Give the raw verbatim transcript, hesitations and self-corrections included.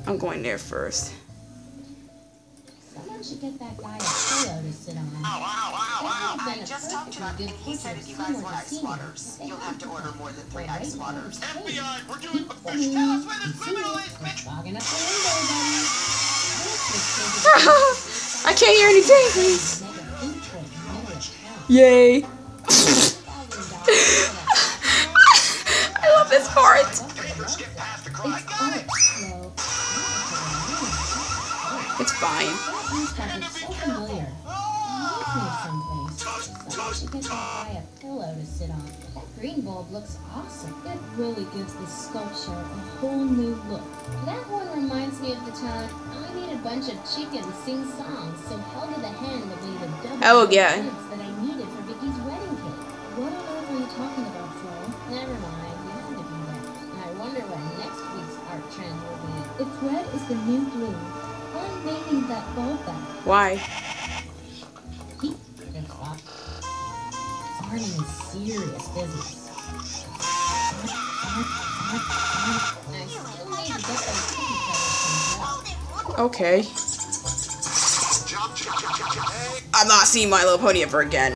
I'm going there first. Someone should get that guy a pillow to sit on. Ow, ow, ow, ow. I just talked to him, and he said if you guys want ice waters, you'll have to order more than three ice waters. F B I, we're doing a fish. Tell us where this criminal is, bitch. Fogging up the window, buddy. I can't hear anything, please. Yay. I love this part. It's fine. Pillow to sit on. That green bulb looks awesome. It really gives the sculpture a whole new look. That one reminds me of the time I made a bunch of chickens sing songs, so Helga the hen would leave a double oh, yeah. eggs that I needed for Vicky's wedding cake. What on earth are you talking about, Flo? Never mind, you had to do that. I wonder what next week's art trend will be. If red is the new blue, I'm naming that bulb that. Why? Starting is serious business. I still need to get those cookie cutters. Okay. I'm not seeing My Little Pony ever again.